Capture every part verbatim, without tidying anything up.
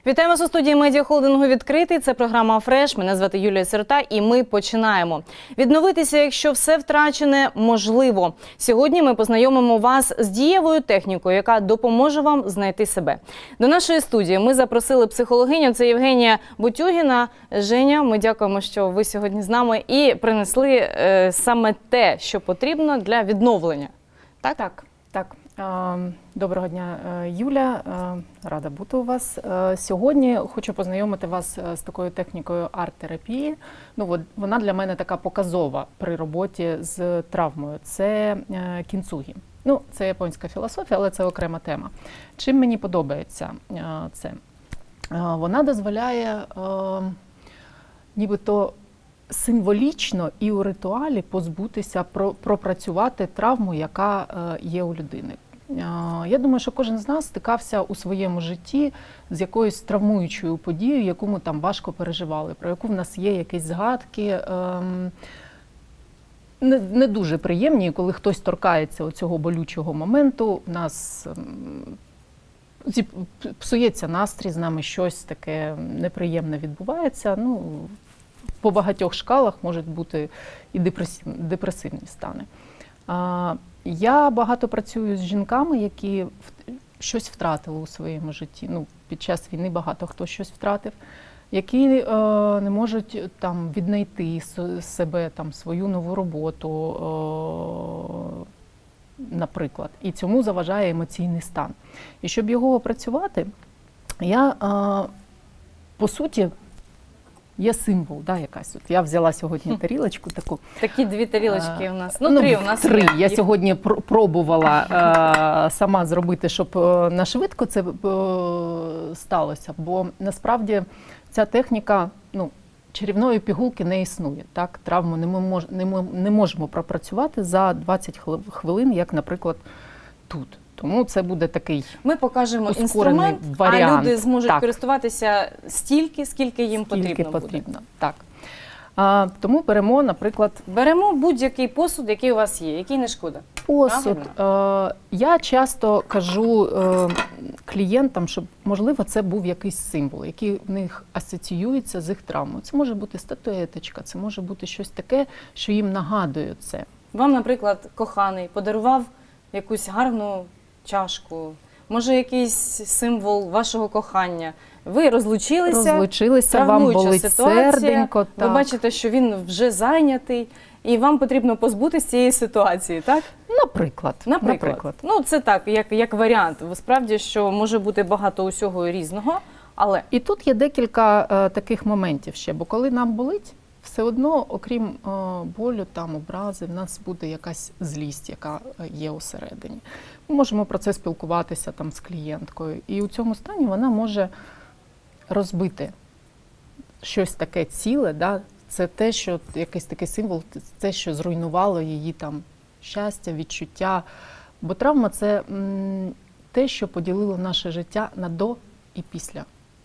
Вітаємо у студії медіахолдингу «Відкритий». Це програма «Фреш». Мене звати Юлія Сирота і ми починаємо. Відновитися, якщо все втрачене, можливо. Сьогодні ми познайомимо вас з дієвою технікою, яка допоможе вам знайти себе. До нашої студії ми запросили психологиню. Це Євгенія Бутюгіна. Женя, ми дякуємо, що ви сьогодні з нами і принесли е, саме те, що потрібно для відновлення. Так? Так, так. Доброго дня, Юля. Рада бути у вас. Сьогодні хочу познайомити вас з такою технікою арт-терапії. Ну, вона для мене така показова при роботі з травмою. Це кінцугі. Ну, це японська філософія, але це окрема тема. Чим мені подобається це? Вона дозволяє нібито символічно і у ритуалі позбутися, пропрацювати травму, яка є у людини. Я думаю, що кожен з нас стикався у своєму житті з якоюсь травмуючою подією, яку ми там важко переживали, про яку в нас є якісь згадки, не, не дуже приємні, коли хтось торкається цього болючого моменту, в нас псується настрій, з нами щось таке неприємне відбувається. Ну, по багатьох шкалах можуть бути і депресивні, депресивні стани. Я багато працюю з жінками, які щось втратили у своєму житті. Ну, під час війни багато хто щось втратив, які е, не можуть там віднайти себе, там свою нову роботу, е, наприклад. І цьому заважає емоційний стан. І щоб його опрацювати, я, е, по суті, є символ, да, якась. От я взяла сьогодні тарілочку таку. Такі дві тарілочки у нас. Ну, ну три у нас. Три. Є. Я сьогодні пр пробувала е, сама зробити, щоб е, нашвидко це е, сталося. Бо насправді ця техніка, ну, чарівної пігулки не існує. Так? Травму не, мож, не, не можемо пропрацювати за двадцять хвилин, як, наприклад, тут. Тому це буде такий Ми покажемо інструмент, варіант. А люди зможуть так. користуватися стільки, скільки їм скільки потрібно, потрібно. буде. Так. А, тому беремо, наприклад... Беремо будь-який посуд, який у вас є, який не шкода. Посуд. Е, я часто кажу е, клієнтам, щоб, можливо, це був якийсь символ, який в них асоціюється з їх травмою. Це може бути статуеточка, це може бути щось таке, що їм нагадує це. Вам, наприклад, коханий подарував якусь гарну чашку, може якийсь символ вашого кохання. Ви розлучилися, розлучилися, вам болить серденько. Ви бачите, що він вже зайнятий, і вам потрібно позбутися цієї ситуації, так? Наприклад. Наприклад. Наприклад. Ну, це так, як, як варіант. Справді, що може бути багато усього різного, але... І тут є декілька е, таких моментів ще, бо коли нам болить, все одно, окрім е, болю, там, образи, в нас буде якась злість, яка є усередині. Ми можемо про це спілкуватися там з клієнткою. І у цьому стані вона може розбити щось таке ціле, да? Це те, що якийсь такий символ, це, що зруйнувало її там щастя, відчуття. Бо травма – це м, те, що поділило наше життя на до і після.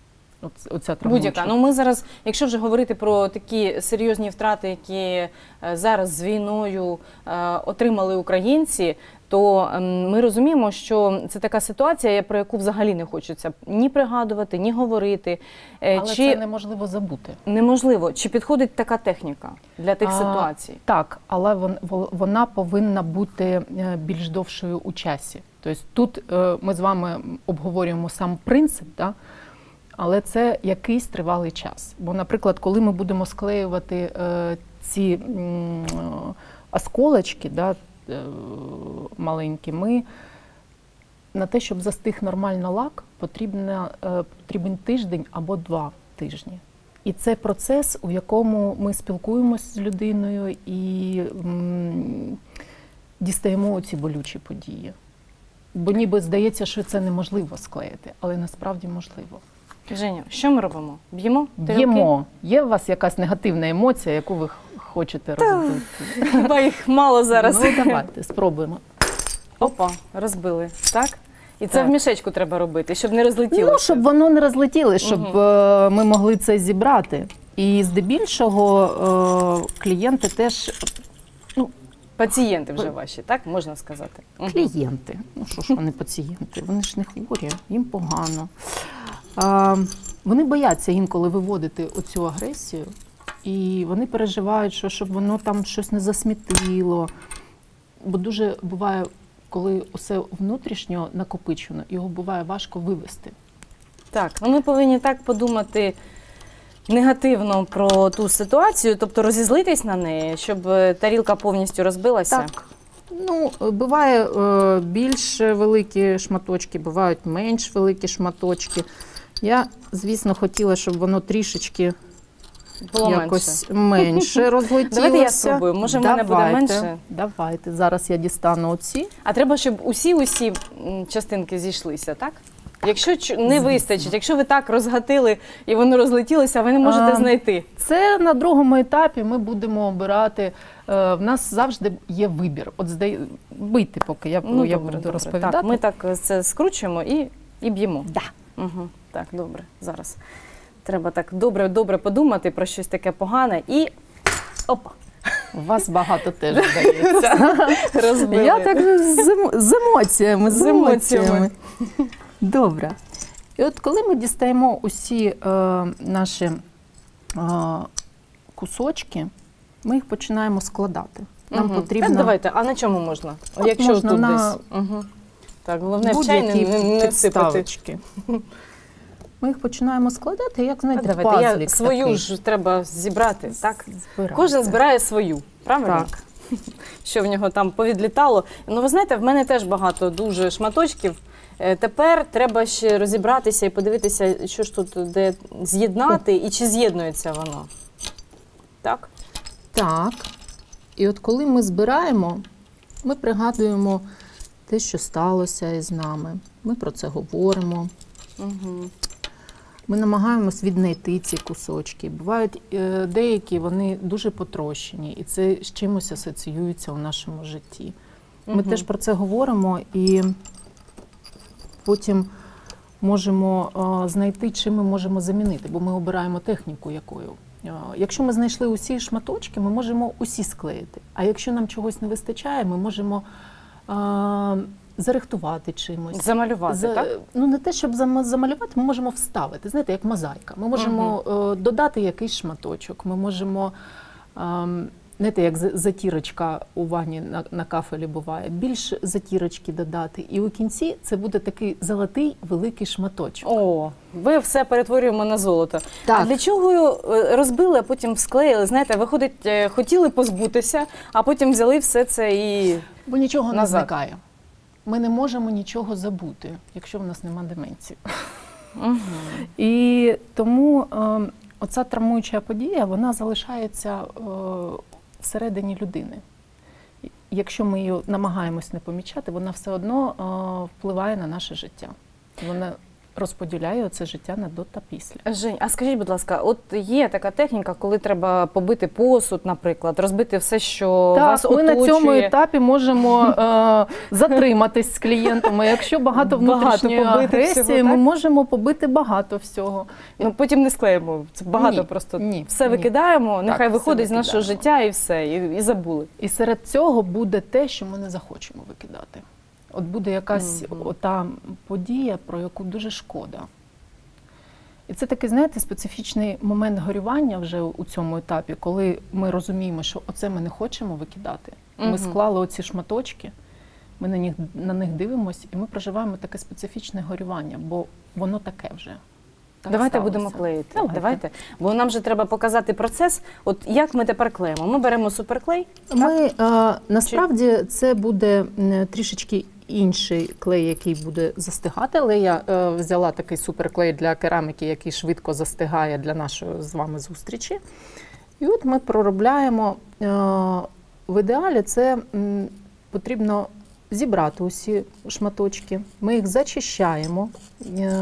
Будь-яка. Ну, ми зараз, якщо вже говорити про такі серйозні втрати, які зараз з війною е, отримали українці, то е, ми розуміємо, що це така ситуація, про яку взагалі не хочеться ні пригадувати, ні говорити. Е, Але Чи... це неможливо забути. Неможливо. Чи підходить така техніка для тих а, ситуацій? Так, але вон, вона повинна бути більш довшою у часі. Тобто тут е, ми з вами обговорюємо сам принцип, да? Але це якийсь тривалий час. Бо, наприклад, коли ми будемо склеювати е, ці м, осколочки, да, е, маленькі, ми на те, щоб застиг нормально лак, потрібно, е, потрібен тиждень або два тижні. І це процес, у якому ми спілкуємося з людиною і м, дістаємо ці болючі події. Бо ніби здається, що це неможливо склеїти, але насправді можливо. Женя, що ми робимо? Б'ємо? Б'ємо. Є у вас якась негативна емоція, яку ви хочете розбити? Хіба їх мало зараз. Ну, давайте, спробуємо. Опа, розбили. Так? І це так. В мішечку треба робити, щоб не розлетілося. Ну, щоб воно не розлетілося, щоб угу. ми могли це зібрати. І здебільшого клієнти теж... Ну, пацієнти вже ваші, так? Можна сказати. Клієнти. Ну, що ж вони пацієнти? Вони ж не хворі, їм погано. А, Вони бояться інколи виводити оцю агресію, і вони переживають, що щоб воно там щось не засмітило. Бо дуже буває, коли усе внутрішньо накопичено, його буває важко вивести. Так, ну ми повинні так подумати негативно про ту ситуацію, тобто розізлитись на неї, щоб тарілка повністю розбилася. Так. Ну, буває е, більш великі шматочки, бувають менш великі шматочки. Я, звісно, хотіла, щоб воно трішечки Було якось менше, менше розлетілося. Давайте я спробую, може в мене буде менше? Давайте, зараз я дістану оці. А треба, щоб усі-усі частинки зійшлися, так? Якщо не вистачить, якщо ви так розгатили і воно розлетілося, ви не можете а, знайти. Це на другому етапі ми будемо обирати. В нас завжди є вибір. От здає, бийте, поки я, ну, я добре, буду добре. розповідати. Так, ми так це скручуємо і, і б'ємо. Да. Угу. Так, добре, зараз. Треба так добре-добре подумати про щось таке погане і опа. У вас багато теж здається. Розбили. Я так з, емо... з емоціями, з емоціями. Добре. І от коли ми дістаємо усі е, наші е, кусочки, ми їх починаємо складати. Нам угу. потрібно... Так, давайте, а на чому можна? От якщо можна тут на... десь. Угу. Так, головне в чай не, не всипати. Ми їх починаємо складати, як, знаєте, давайте, пазлик я свою такий. ж треба зібрати, так? Збирати. Кожен збирає свою, правильно? Так. Що в нього там повідлітало. Ну, ви знаєте, в мене теж багато дуже шматочків. Тепер треба ще розібратися і подивитися, що ж тут де з'єднати і чи з'єднується воно. Так? Так. І от коли ми збираємо, ми пригадуємо те, що сталося із нами. Ми про це говоримо. Угу. Ми намагаємось віднайти ці кусочки. Бувають е, деякі, вони дуже потрощені, і це з чимось асоціюється у нашому житті. Ми угу. теж про це говоримо і потім можемо е, знайти, чим ми можемо замінити, бо ми обираємо техніку якою. Е, якщо ми знайшли усі шматочки, ми можемо усі склеїти. А якщо нам чогось не вистачає, ми можемо е, зарихтувати чимось. Замалювати, За, так? Ну, не те, щоб замалювати, ми можемо вставити, знаєте, як мозаїка. Ми можемо угу. е, додати якийсь шматочок, ми можемо, е, знаєте, як затірочка у ванні на, на кафелі буває, більш затірочки додати. І у кінці це буде такий золотий великий шматочок. О, ви все перетворюємо на золото. Так. А для чого розбили, а потім склеїли? Знаєте, виходить, хотіли позбутися, а потім взяли все це і бо нічого назад. Не зникає. Ми не можемо нічого забути, якщо в нас нема деменції. Угу. І тому е, оця травмуюча подія, вона залишається е, всередині людини. Якщо ми її намагаємось не помічати, вона все одно е, впливає на наше життя. Вона розподіляє це життя на до та після. Жень, а скажіть, будь ласка, от є така техніка, коли треба побити посуд, наприклад, розбити все, що так, вас оточує. Так, ми на цьому етапі можемо е, затриматись з клієнтом. Якщо багато внутрішньої багато агресії, всього, ми можемо побити багато всього. Ну, потім не склеїмо, це багато ні, просто. Ні, все ні. викидаємо, так, нехай виходить з нашого викидаємо. життя і все, і, і забули. І серед цього буде те, що ми не захочемо викидати. От буде якась mm-hmm. ота подія, про яку дуже шкода. І це такий, знаєте, специфічний момент горювання вже у цьому етапі, коли ми розуміємо, що оце ми не хочемо викидати. Ми угу. склали оці шматочки, ми на них, на них дивимося, і ми проживаємо таке специфічне горювання, бо воно таке вже. Так Давайте сталося. будемо клеїти. Давайте. Давайте. Бо нам же треба показати процес. От як ми тепер клеїмо? Ми беремо суперклей. Ми, а, насправді це буде трішечки інший клей, який буде застигати, але я е, взяла такий суперклей для кераміки, який швидко застигає для нашої з вами зустрічі. І от ми проробляємо, е, в ідеалі це м, потрібно зібрати усі шматочки, ми їх зачищаємо. Е,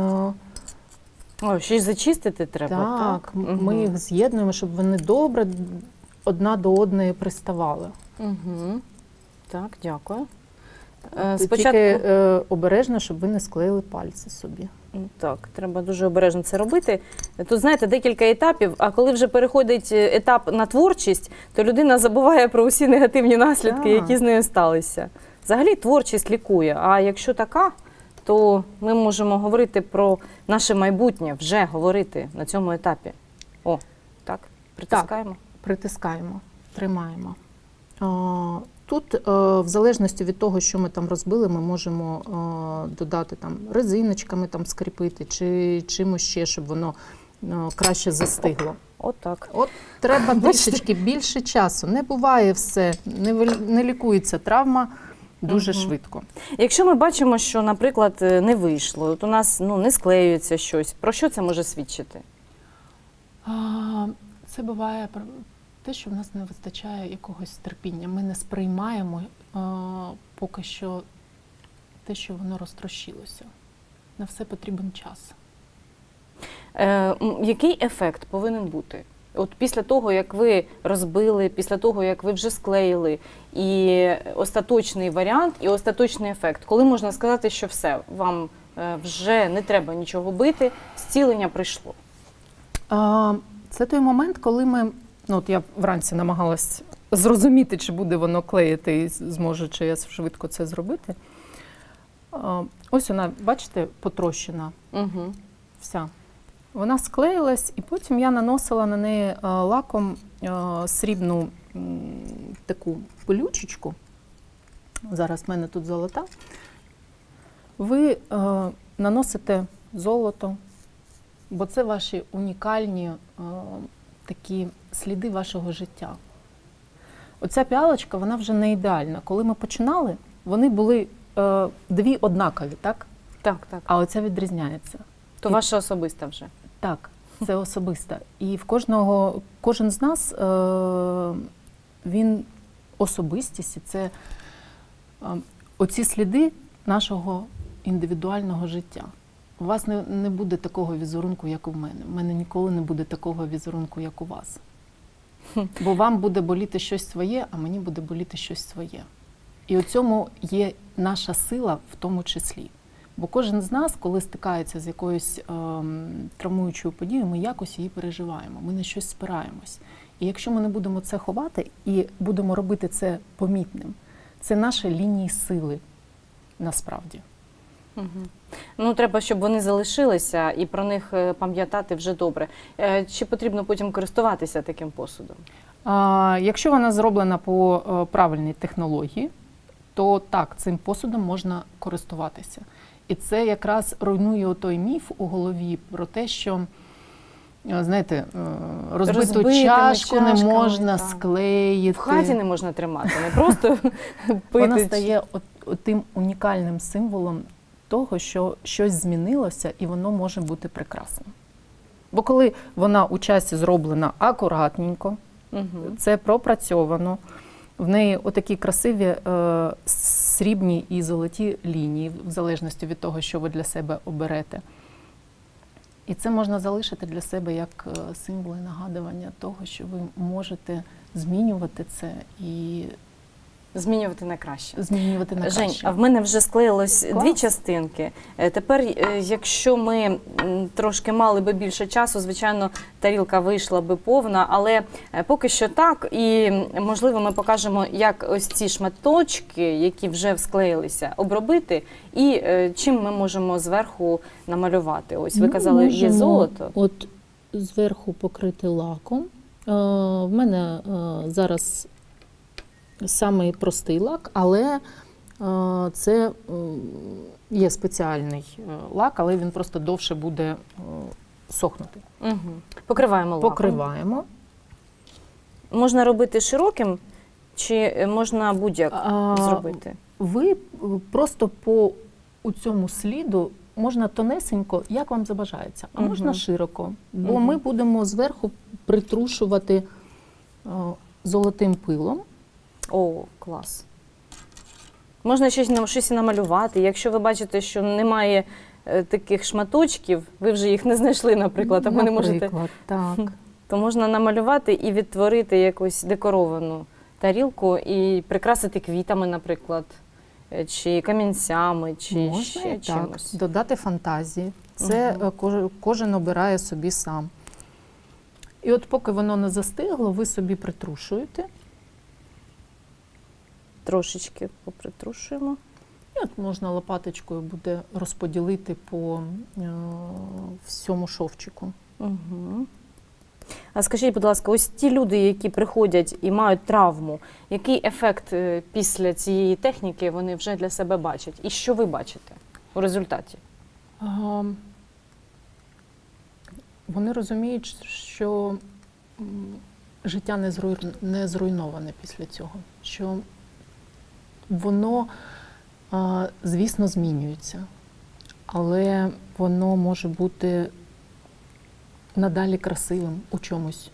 О, ще й зачистити треба, так? Так, ми угу. їх з'єднуємо, щоб вони добре одна до одної приставали. Угу. Так, дякую. Спочатку... Тільки е, обережно, щоб ви не склеїли пальці собі. Так, треба дуже обережно це робити. Тут, знаєте, декілька етапів, а коли вже переходить етап на творчість, то людина забуває про усі негативні наслідки, так. які з нею сталися. Взагалі творчість лікує, а якщо така, то ми можемо говорити про наше майбутнє, вже говорити на цьому етапі. О, так, притискаємо. Так, притискаємо, тримаємо. О, тут, в залежності від того, що ми там розбили, ми можемо додати там резиночками там скріпити, чи чимось ще, щоб воно краще застигло. От так. От треба трішечки більше часу. Не буває все, не, не лікується травма дуже угу. швидко. Якщо ми бачимо, що, наприклад, не вийшло, от у нас ну, не склеюється щось, про що це може свідчити? А, це буває те, що в нас не вистачає якогось терпіння. Ми не сприймаємо а, поки що те, що воно розтрощилося. На все потрібен час. Е, який ефект повинен бути? От після того, як ви розбили, після того, як ви вже склеїли, і остаточний варіант, і остаточний ефект, коли можна сказати, що все, вам вже не треба нічого бити, зцілення прийшло? А, це той момент, коли ми, ну от я вранці намагалась зрозуміти, чи буде воно клеїти і зможу, чи я швидко це зробити. А, ось вона, бачите, потрощена. Угу. Вся. Вона склеїлась, і потім я наносила на неї лаком срібну таку пилючечку. Зараз в мене тут золота. Ви наносите золото, бо це ваші унікальні такі сліди вашого життя. Оця піалочка, вона вже не ідеальна. Коли ми починали, вони були дві однакові, так? Так, так. А оця відрізняється. То ваша особиста вже? Так, це особиста. І в кожного, кожен з нас, е, він особистість, і це е, оці сліди нашого індивідуального життя. У вас не, не буде такого візерунку, як у мене. У мене ніколи не буде такого візерунку, як у вас. Бо вам буде боліти щось своє, а мені буде боліти щось своє. І у цьому є наша сила в тому числі. Бо кожен з нас, коли стикається з якоюсь ем, травмуючою подією, ми якось її переживаємо, ми на щось спираємось. І якщо ми не будемо це ховати і будемо робити це помітним, це наші лінії сили насправді. Угу. Ну, треба, щоб вони залишилися і про них пам'ятати вже добре. Чи потрібно потім користуватися таким посудом? А, якщо вона зроблена по правильній технології, то так, цим посудом можна користуватися. І це якраз руйнує той міф у голові про те, що, знаєте, розбиту Розбитими чашку не чашками, можна так. склеїти. В хаті не можна тримати, не просто пити. Вона стає от, от тим унікальним символом того, що щось змінилося і воно може бути прекрасним. Бо коли вона у часі зроблена акуратненько, угу. це пропрацьовано, в неї отакі красиві е, срібні і золоті лінії, в залежності від того, що ви для себе оберете. І це можна залишити для себе як символ і нагадування того, що ви можете змінювати це і змінювати на краще. Змінювати на краще. Жень, а в мене вже склеїлось Клас. дві частинки. Тепер, якщо ми трошки мали би більше часу, звичайно, тарілка вийшла би повна, але поки що так. І, можливо, ми покажемо, як ось ці шматочки, які вже склеїлися, обробити, і чим ми можемо зверху намалювати. Ось ви казали, ну, є золото. От зверху покрити лаком. В мене зараз самий простий лак, але е, це е, є спеціальний лак, але він просто довше буде е, сохнути. Угу. Покриваємо лаком. Покриваємо. Можна робити широким, чи можна будь-як зробити? Ви просто по у цьому сліду можна тонесенько, як вам забажається, а угу. можна широко, бо угу. ми будемо зверху притрушувати е, золотим пилом. О, клас. Можна щось, щось і намалювати. Якщо ви бачите, що немає е, таких шматочків, ви вже їх не знайшли, наприклад, або не можете, так. то можна намалювати і відтворити якусь декоровану тарілку і прикрасити квітами, наприклад, чи камінцями, чи можна ще так. чимось. Додати фантазії. Це угу. кожен, кожен обирає собі сам. І от поки воно не застигло, ви собі притрушуєте. Трошечки попритрушуємо. І от можна лопаточкою буде розподілити по е, всьому шовчику. Угу. А скажіть, будь ласка, ось ті люди, які приходять і мають травму, який ефект е, після цієї техніки вони вже для себе бачать? І що ви бачите у результаті? А, вони розуміють, що м, життя не, зруй... не зруйноване після цього, що воно, а, звісно, змінюється, але воно може бути надалі красивим у чомусь.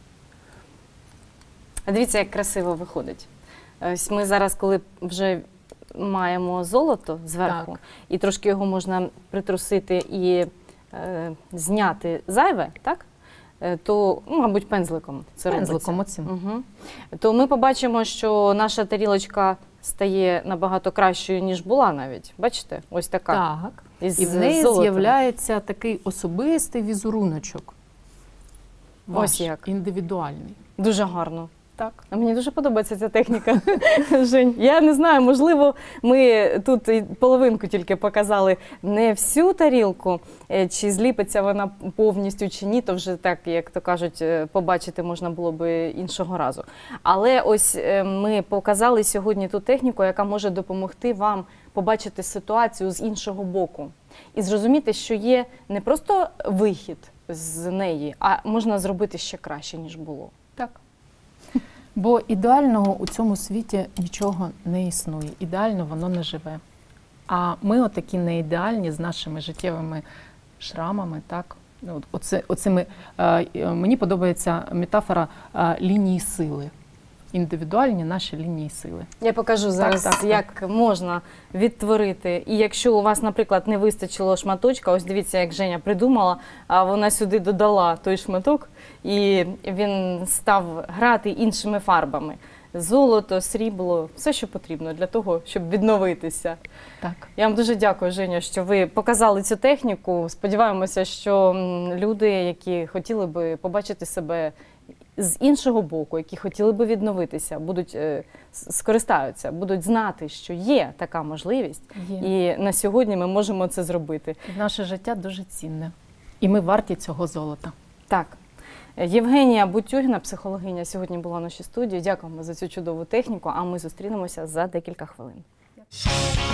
А дивіться, як красиво виходить. Ось ми зараз, коли вже маємо золото зверху, Так. і трошки його можна притрусити і е, зняти зайве, так? Е, то, ну, мабуть, пензликом це Пензликом робиться. оцим. Угу. То ми побачимо, що наша тарілочка стає набагато кращою, ніж була навіть. Бачите? Ось така. Так. Із І в неї золотом. з'являється такий особистий візеруночок. Ваш, Ось як. індивідуальний. Дуже гарно. Так. А мені дуже подобається ця техніка, Жень. Я не знаю, можливо, ми тут і половинку тільки показали, не всю тарілку, е, чи зліпиться вона повністю, чи ні, то вже так, як то кажуть, е, побачити можна було би іншого разу. Але ось е, ми показали сьогодні ту техніку, яка може допомогти вам побачити ситуацію з іншого боку. І зрозуміти, що є не просто вихід з неї, а можна зробити ще краще, ніж було. Так. Бо ідеального у цьому світі нічого не існує. Ідеально воно не живе. А ми отакі не ідеальні з нашими життєвими шрамами, так? От, оце, оцими, е, мені подобається метафора е, лінії сили. Індивідуальні наші лінії сили. Я покажу зараз, так, так. як можна відтворити. І якщо у вас, наприклад, не вистачило шматочка, ось дивіться, як Женя придумала, а вона сюди додала той шматок, і він став грати іншими фарбами. Золото, срібло, все, що потрібно для того, щоб відновитися. Так. Я вам дуже дякую, Женя, що ви показали цю техніку. Сподіваємося, що люди, які хотіли би побачити себе з іншого боку, які хотіли би відновитися, будуть е, скористаються, будуть знати, що є така можливість, Є. і на сьогодні ми можемо це зробити. Наше життя дуже цінне. І ми варті цього золота. Так. Євгенія Бутюгіна, психологиня, сьогодні була в нашій студії. Дякуємо за цю чудову техніку, а ми зустрінемося за декілька хвилин.